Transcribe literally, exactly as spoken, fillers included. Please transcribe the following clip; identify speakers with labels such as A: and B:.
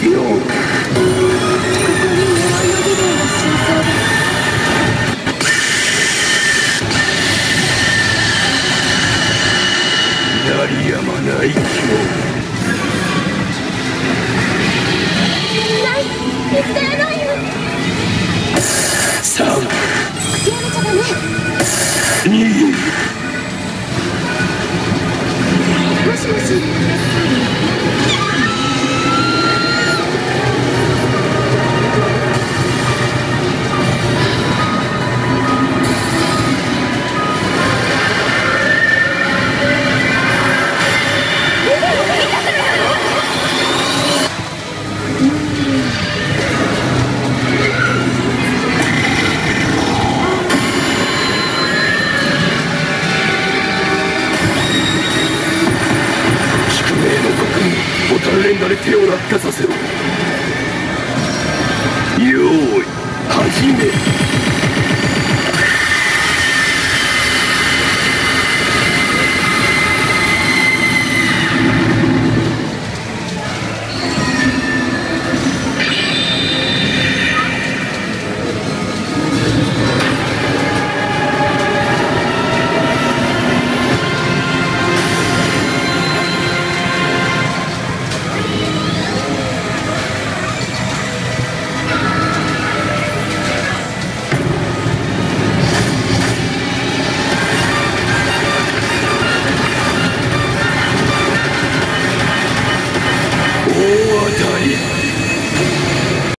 A: 鳴りやまない今日
B: ない見つからないよ。
A: さん
B: やめちゃダメ。
A: に
B: もしもし。
A: 宿命の刻印ボタン連打で手を落下させろ。